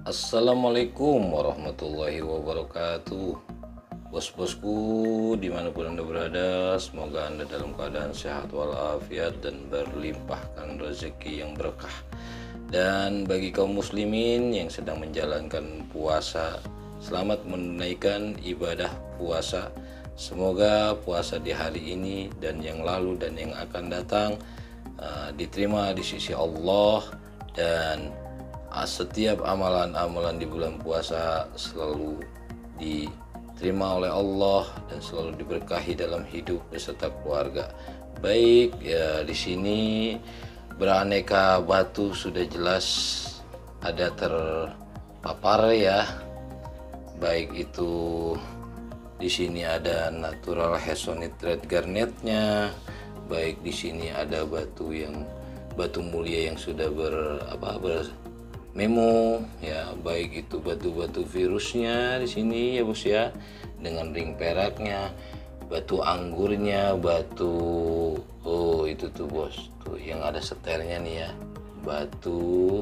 Assalamualaikum warahmatullahi wabarakatuh. Bos-bosku dimanapun anda berada, semoga anda dalam keadaan sehat walafiat dan berlimpahkan rezeki yang berkah. Dan bagi kaum muslimin yang sedang menjalankan puasa, selamat menunaikan ibadah puasa. Semoga puasa di hari ini dan yang lalu dan yang akan datang diterima di sisi Allah, dan setiap amalan-amalan di bulan puasa selalu diterima oleh Allah dan selalu diberkahi dalam hidup beserta keluarga. Baik ya, di sini beraneka batu sudah jelas ada terpapar ya. Baik itu di sini ada natural Hessonite red garnetnya, baik di sini ada batu mulia yang sudah memo ya, baik itu batu-batu virusnya di sini ya bos ya, dengan ring peraknya, batu anggurnya, itu tuh bos tuh yang ada setelnya nih ya, batu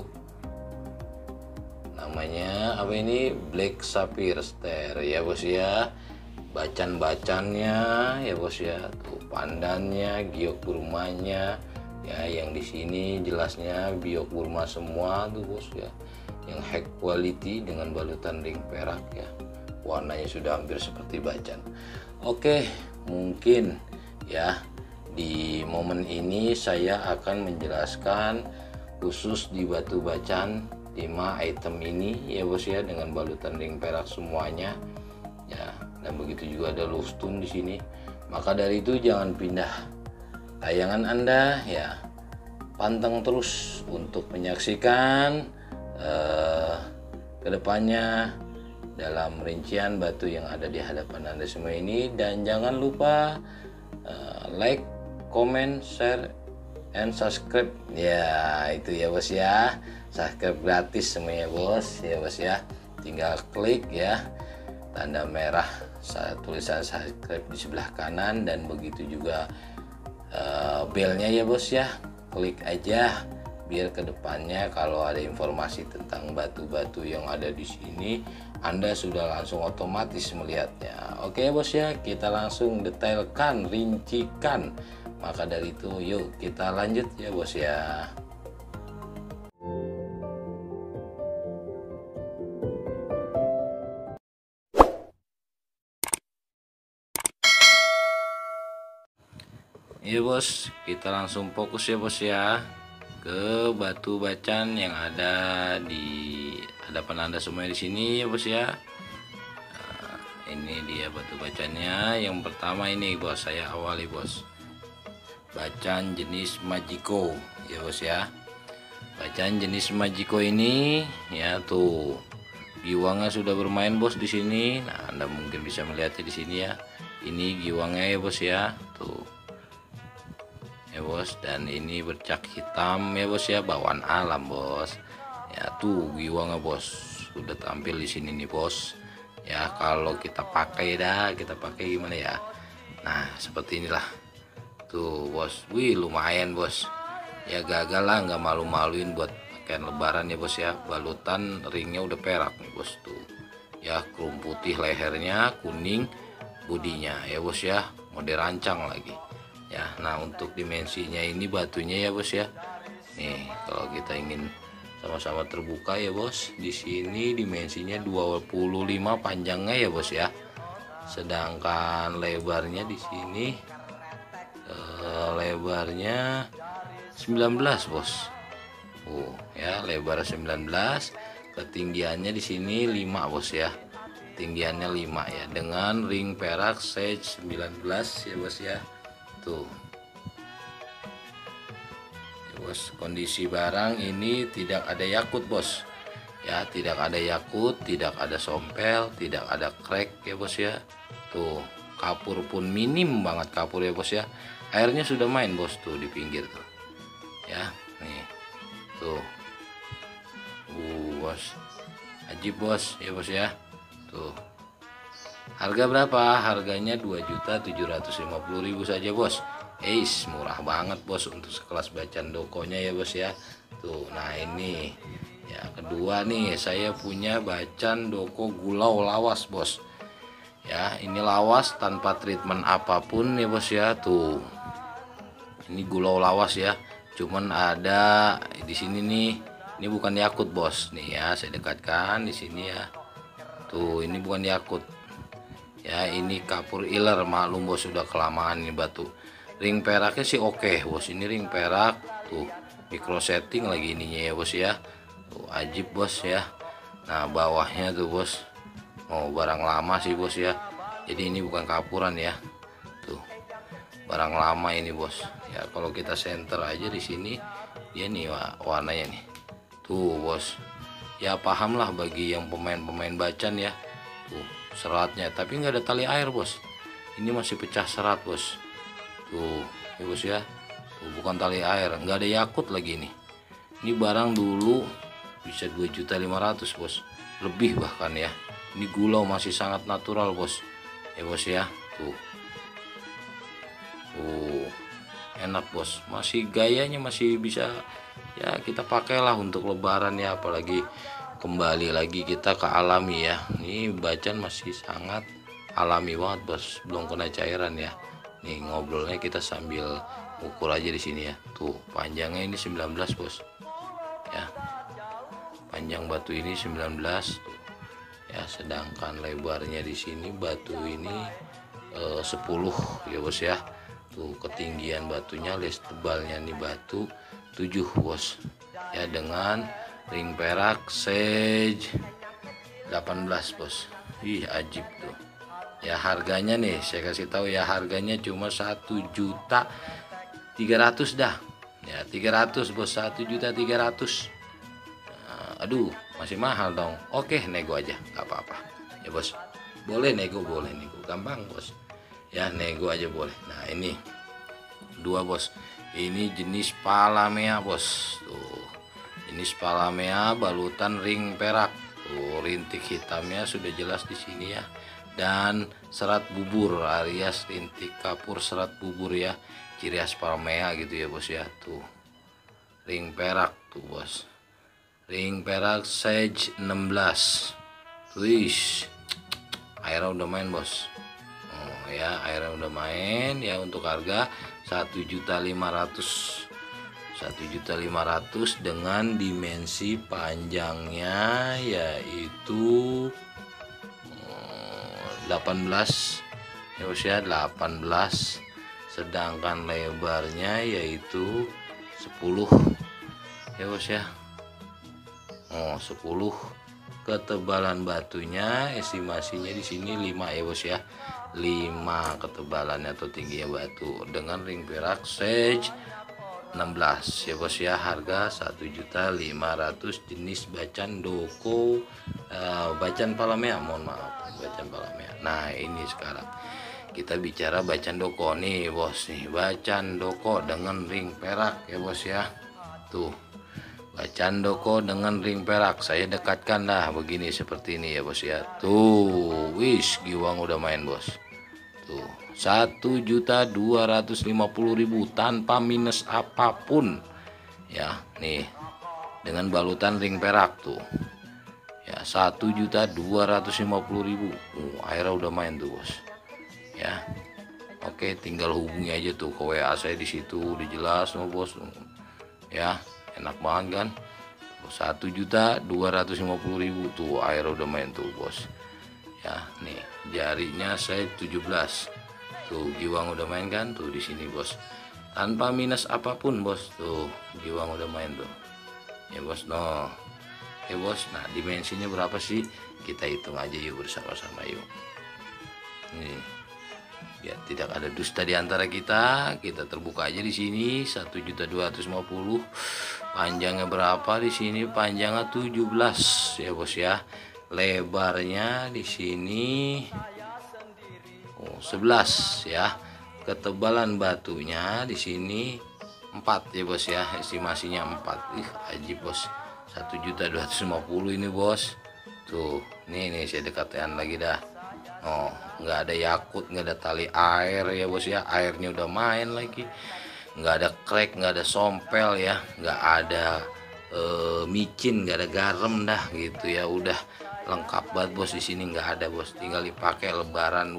namanya apa ini, black sapphire star ya bos ya, bacan-bacannya ya bos ya, tuh pandannya, giok burmanya ya, yang di sini jelasnya biok Burma semua tuh bos ya, yang high quality dengan balutan ring perak ya, warnanya sudah hampir seperti bacan. Oke, mungkin ya di momen ini saya akan menjelaskan khusus di batu bacan 5 item ini ya bos ya, dengan balutan ring perak semuanya ya, dan begitu juga ada love stone di sini. Maka dari itu jangan pindah tayangan Anda ya, pantang terus untuk menyaksikan kedepannya dalam rincian batu yang ada di hadapan Anda semua ini. Dan jangan lupa like, comment, share, and subscribe ya, itu ya bos ya, subscribe gratis semuanya bos ya bos ya, tinggal klik ya tanda merah tulisan subscribe di sebelah kanan, dan begitu juga belnya ya bos ya, klik aja biar kedepannya kalau ada informasi tentang batu-batu yang ada di sini Anda sudah langsung otomatis melihatnya. Oke bos ya, kita langsung detailkan, rincikan. Maka dari itu yuk kita lanjut ya bos ya. Iya bos, kita langsung fokus ya bos ya ke batu bacan yang ada di hadapan Anda semua di sini ya bos ya. Nah, ini dia batu bacannya. Yang pertama ini bos, saya awali bos, bacan jenis Majiko ya bos ya. Bacan jenis Majiko ini ya, tuh giwangnya sudah bermain bos di sini. Nah, Anda mungkin bisa melihatnya di sini ya. Ini giwangnya ya bos ya, tuh ya bos, dan ini bercak hitam ya bos ya, bawaan alam bos ya, tuh giwangnya bos sudah tampil di sini nih bos ya. Kalau kita pakai gimana ya, nah seperti inilah tuh bos. Wih lumayan bos ya, gagal lah, nggak malu-maluin buat pakaian lebaran ya bos ya. Balutan ringnya udah perak nih bos tuh ya, krum putih lehernya, kuning bodinya ya bos ya, mode rancang lagi ya. Nah untuk dimensinya ini batunya ya bos ya, nih kalau kita ingin sama-sama terbuka ya bos, di sini dimensinya 25 panjangnya ya bos ya, sedangkan lebarnya di sini lebarnya 19 bos. Ya lebar 19, ketinggiannya di sini 5 bos ya, tinggiannya 5 ya, dengan ring perak size 19 ya bos ya. Tuh ya bos, kondisi barang ini tidak ada yakut bos ya, tidak ada yakut, tidak ada sompel, tidak ada crack ya bos ya. Tuh kapur pun minim banget kapur ya bos ya, airnya sudah main bos tuh di pinggir tuh ya, nih tuh bos, ajib bos ya bos ya. Tuh harga berapa? Harganya 2.750.000 saja bos. Murah banget bos untuk sekelas bacan dokonya ya bos ya. Tuh, nah ini ya kedua kedua nih, saya punya Bacan Doko Gulau Lawas bos. Ya, ini lawas tanpa treatment apapun ya bos ya. Tuh, ini gulau lawas ya. Cuman ada di sini nih. Ini bukan Yakut bos. Nih ya, saya dekatkan di sini ya. Tuh, ini bukan Yakut. Ya, ini kapur iler, maklum bos, sudah kelamaan ini batu. Ring peraknya sih oke bos. Ini ring perak. Tuh, micro setting lagi ininya ya bos ya. Tuh, ajib bos ya. Nah, bawahnya tuh bos. Oh, barang lama sih bos ya. Jadi ini bukan kapuran ya. Tuh, barang lama ini bos. Ya, kalau kita center aja di sini, dia nih warnanya nih. Tuh bos. Ya pahamlah bagi yang pemain-pemain Bacan ya. Tuh, seratnya, tapi nggak ada tali air bos. Ini masih pecah serat bos. Tuh, ya bos ya. Tuh, bukan tali air, nggak ada Yakut lagi nih. Ini barang dulu bisa 2.500.000 bos. Lebih bahkan ya. Ini gulau masih sangat natural bos. Ya bos ya. Tuh. Enak bos. Masih gayanya masih bisa ya kita pakailah untuk lebaran ya, apalagi kembali lagi kita ke alami ya. Ini Bacan masih sangat alami banget bos. Belum kena cairan ya. Nih ngobrolnya kita sambil ukur aja di sini ya. Tuh, panjangnya ini 19 bos. Ya. Panjang batu ini 19 tuh. Ya, sedangkan lebarnya di sini batu ini 10 ya bos ya. Tuh, ketinggian batunya, les tebalnya nih batu 7 bos ya, dengan ring perak sage 18 bos. Ih, ajib tuh ya. Harganya nih saya kasih tahu ya, harganya cuma 1.300.000 dah ya. 300 bos, 1.300.000. Aduh, masih mahal dong. Oke, nego aja, nggak apa-apa ya bos. Boleh nego, gampang bos ya, nego aja boleh. Nah, ini dua bos. Ini jenis palamea bos. Tuh, jenis palamea balutan ring perak. Tuh, rintik hitamnya sudah jelas di sini ya, dan serat bubur alias rintik kapur serat bubur ya, ciri khas palamea gitu ya bos ya. Tuh, ring perak tuh bos. Ring perak sage 16. Wih, airnya udah main bos. Oh ya, airnya udah main ya. Untuk harga 1.500.000. 1.500.000 dengan dimensi panjangnya yaitu 18 ya bos ya, 18. Sedangkan lebarnya yaitu 10 ya bos ya. 10. Ketebalan batunya estimasinya di sini 5 ya bos ya. 5 ketebalannya atau tingginya batu, dengan ring perak sage 16 ya bos ya. Harga 1.500.000, jenis Bacan Doko Bacan palamea, mohon maaf, Bacan palamea. Nah, ini sekarang kita bicara Bacan Doko nih bos nih. Bacan Doko dengan ring perak ya bos ya. Tuh, Bacan Doko dengan ring perak, saya dekatkan dah begini seperti ini ya bos ya. Tuh, wis giwang udah main bos. Tuh, 1.250.000 tanpa minus apapun ya. Nih, dengan balutan ring perak tuh ya, 1.250.000. Airnya udah main tuh bos ya. Oke, tinggal hubungi aja tuh ke WA saya di situ, dijelas no bos ya. Enak banget kan. 1.250.000 tuh, air udah main tuh bos ya. Nih, jarinya saya 17 tuh, giwang udah main kan tuh di sini bos, tanpa minus apapun bos. Tuh, giwang udah main tuh ya bos. No ya bos. Nah, dimensinya berapa sih, kita hitung aja yuk bersama-sama yuk. Nih ya, tidak ada dusta di antara kita. Kita terbuka aja di sini. 1.250.000. Panjangnya berapa di sini? Panjangnya 17 ya bos ya. Lebarnya di sini 11 ya. Ketebalan batunya di sini 4 ya bos ya. Estimasinya 4. Ih, ajib bos. 1.250.000 ini bos. Tuh, nih saya dekatkan lagi dah. Oh, nggak ada Yakut, nggak ada tali air ya bos ya. Airnya udah main lagi, nggak ada crack, nggak ada sompel ya, nggak ada micin, nggak ada garam dah gitu ya. Udah lengkap banget bos, di sini nggak ada bos, tinggal dipakai lebaran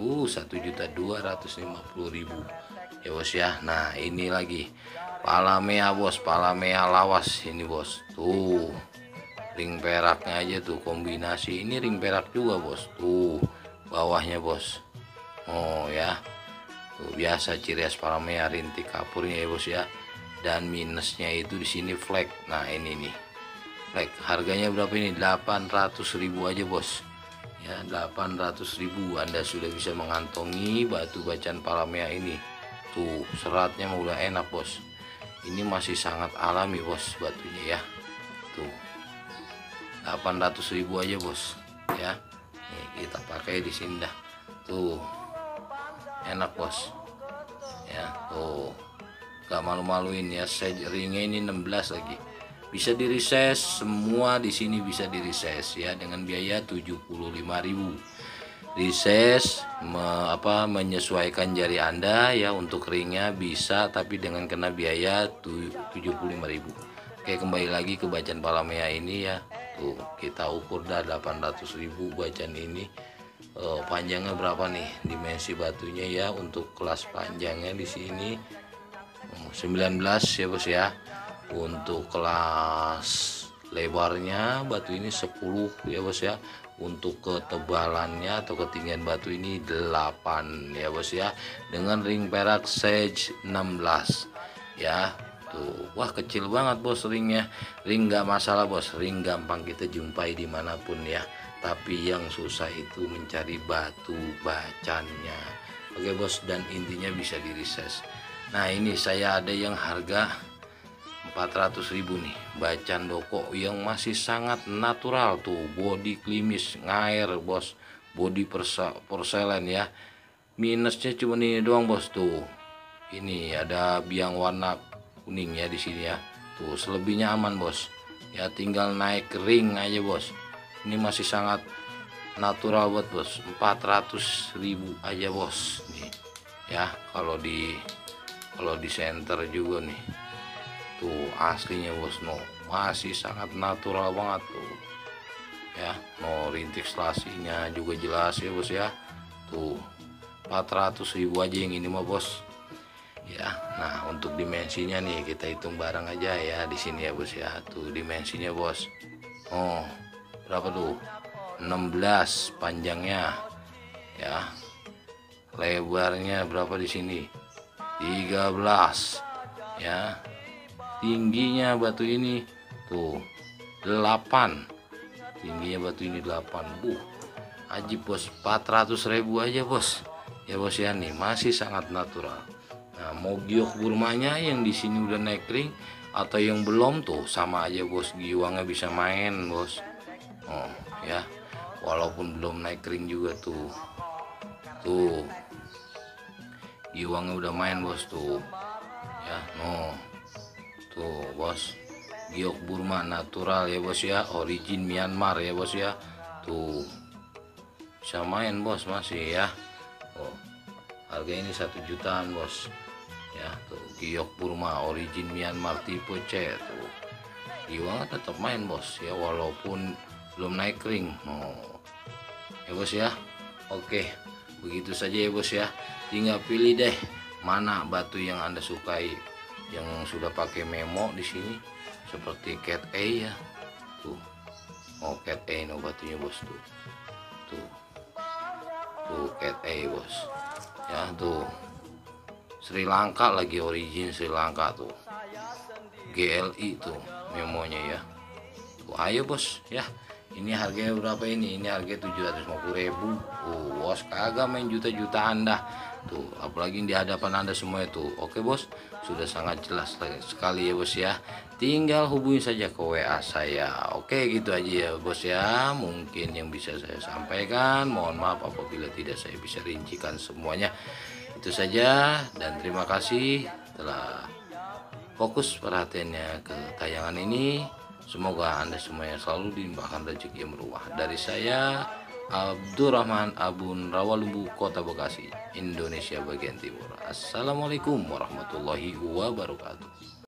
1.250.000 ya bos ya. Nah ini lagi palamea bos, palamea lawas ini bos, tuh ring peraknya aja tuh, kombinasi ini ring perak juga bos, tuh bawahnya bos. Oh ya, tuh biasa ciri khas palamea, rintik kapurnya ya bos ya. Dan minusnya itu di sini flek. Nah ini nih flek, harganya berapa ini? 800.000 aja bos ya. 800.000 Anda sudah bisa mengantongi batu bacaan palamea ini. Tuh seratnya udah enak bos, ini masih sangat alami bos batunya ya. Tuh 800.000 aja bos ya. Nih kita pakai di sini dah, tuh enak bos ya. Tuh gak malu-maluin ya, saya ringnya ini 16 lagi, bisa di reses semua di sini, bisa di reses ya dengan biaya 75.000. Reses menyesuaikan jari Anda ya, untuk ringnya bisa, tapi dengan kena biaya 75.000. Oke, kembali lagi ke bacaan palamea ini ya. Tuh kita ukur dah 800.000 bacaan ini. Panjangnya berapa nih dimensi batunya ya, untuk kelas panjangnya di sini 19 ya bos ya. Untuk kelas lebarnya batu ini 10 ya bos ya. Untuk ketebalannya atau ketinggian batu ini 8 ya bos ya, dengan ring perak sage 16 ya. Tuh wah kecil banget bos ringnya. Ring nggak masalah bos, ring gampang kita jumpai dimanapun ya, tapi yang susah itu mencari batu bacannya. Oke bos, dan intinya bisa di reses. Nah ini saya ada yang harga 400.000 nih, bacan doko yang masih sangat natural tuh, body klimis ngair bos, body porselen ya. Minusnya cuma ini doang bos, tuh ini ada biang warna kuning ya di sini ya. Tuh selebihnya aman bos ya, tinggal naik ring aja bos. Ini masih sangat natural buat bos, 400.000 aja bos nih ya. Kalau di center juga nih, tuh aslinya bos, no masih sangat natural banget tuh ya. No rintik selasinya juga jelas ya bos ya. Tuh 400.000 aja yang ini mah bos ya. Nah untuk dimensinya nih kita hitung bareng aja ya di sini ya bos ya. Tuh dimensinya bos, oh berapa tuh? 16 panjangnya ya. Lebarnya berapa di sini? 13 ya. Tingginya batu ini tuh 8, tingginya batu ini 8. Ajib bos, 400.000 aja bos ya bos ya. Nih masih sangat natural. Nah mau giok burmanya yang di sini udah naik ring atau yang belum, tuh sama aja bos, giwangnya bisa main bos. Oh ya, walaupun belum naik ring juga tuh giwangnya udah main bos tuh ya. No tuh bos, giok Burma natural ya bos ya, origin Myanmar ya bos ya. Tuh bisa main bos masih ya. Oh harga ini 1 jutaan bos ya. Tuh giok Burma origin Myanmar tipe C, tuh giwangnya tetap main bos ya, walaupun belum naik ring. Oh ya bos ya. Oke begitu saja ya bos ya, tinggal pilih deh mana batu yang Anda sukai, yang sudah pakai memo di sini seperti cat A ya. Tuh oh cat A no batunya bos, tuh cat A bos ya. Tuh Sri Lanka lagi, origin Sri Lanka tuh, GLI tuh memonya ya. Tuh ayo bos ya. Ini harganya berapa ini? Ini harga 750.000. Bos kagak main juta-jutaan dah. Tuh apalagi di hadapan Anda semua itu. Oke bos, sudah sangat jelas sekali ya bos ya. Tinggal hubungi saja ke WA saya. Oke gitu aja ya bos ya, mungkin yang bisa saya sampaikan. Mohon maaf apabila tidak saya bisa rincikan semuanya. Itu saja, dan terima kasih telah fokus perhatiannya ke tayangan ini. Semoga Anda semuanya selalu dilimpahkan rezeki yang berlimpah. Dari saya Abdurrahman Abun Rawalumbu, Kota Bekasi, Indonesia bagian timur. Assalamualaikum warahmatullahi wabarakatuh.